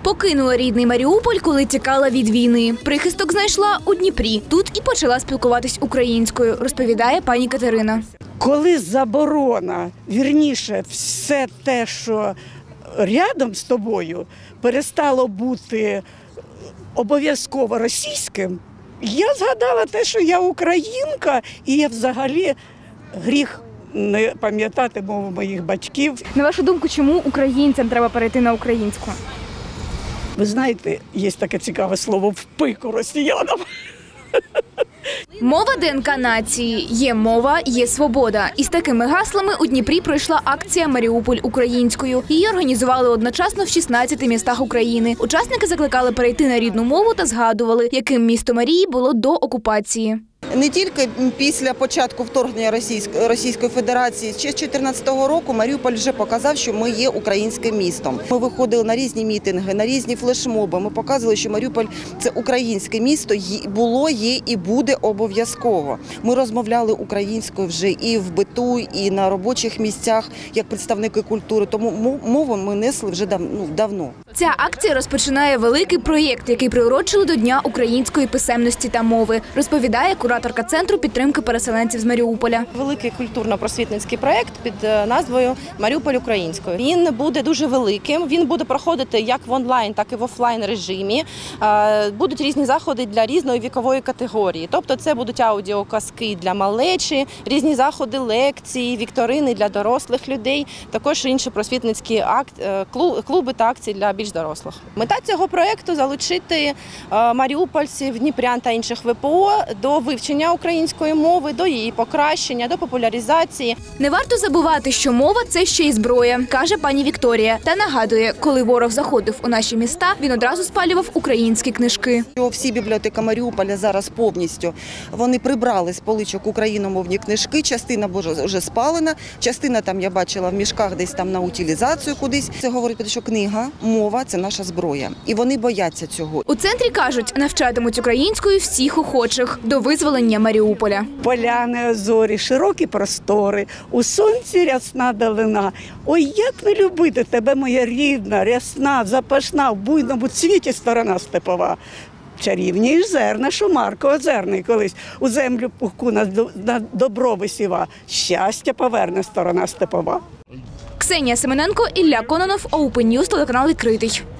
Покинула рідний Маріуполь, коли тікала від війни. Прихисток знайшла у Дніпрі. Тут і почала спілкуватись українською, розповідає пані Катерина. Коли заборона, вірніше, все те, що рядом з тобою, перестало бути обов'язково російським, я згадала те, що я українка, і я взагалі гріх не пам'ятати мову моїх батьків. На вашу думку, чому українцям треба перейти на українську? Ви знаєте, є таке цікаве слово «в пику росіянам». Мова ДНК нації. Є мова, є свобода. Із такими гаслами у Дніпрі пройшла акція «Маріуполь українською». Її організували одночасно в 16 містах України. Учасники закликали перейти на рідну мову та згадували, яким місто Марії було до окупації. Не тільки після початку вторгнення Російської Федерації, ще з 2014 року Маріуполь вже показав, що ми є українським містом. Ми виходили на різні мітинги, на різні флешмоби. Ми показували, що Маріуполь – це українське місто, було, є і буде обов'язково. Ми розмовляли українською вже і в биту, і на робочих місцях, як представники культури. Тому мову ми несли вже давно. Ця акція розпочинає великий проєкт, який приурочили до Дня української писемності та мови, розповідає кураторка Центру підтримки переселенців з Маріуполя. Великий культурно-просвітницький проєкт під назвою «Маріуполь українською». Він буде дуже великим, він буде проходити як в онлайн, так і в офлайн режимі. Будуть різні заходи для різної вікової категорії. Тобто це будуть аудіоказки для малечі, різні заходи, лекції, вікторини для дорослих людей, також інші просвітницькі клуби та акції для більш дорослих. Мета цього проєкту – залучити маріупольців, дніпрян та інших ВПО до вивчення української мови, до її покращення, до популяризації. Не варто забувати, що мова – це ще й зброя, каже пані Вікторія. Та нагадує, коли ворог заходив у наші міста, він одразу спалював українські книжки. Всі бібліотеки Маріуполя зараз повністю, вони прибрали з поличок україномовні книжки, частина вже спалена, частина там я бачила в мішках десь там на утилізацію кудись. Це говорить про те, що книга, мова – це наша зброя. І вони бояться цього. У центрі кажуть, навчатимуть українською всіх охочих до визволення Маріуполя. Поляни, озорі, широкі простори, у сонці рясна долина. Ой, як не любити тебе, моя рідна, рясна, запашна, в буйному цвіті сторона степова. Чарівні ж зерна, що Марко озерний колись у землю пухку на добро висіва. Щастя поверне сторона степова. Ксенія Семененко, Ілля Кононов, Open News, телеканал «Відкритий».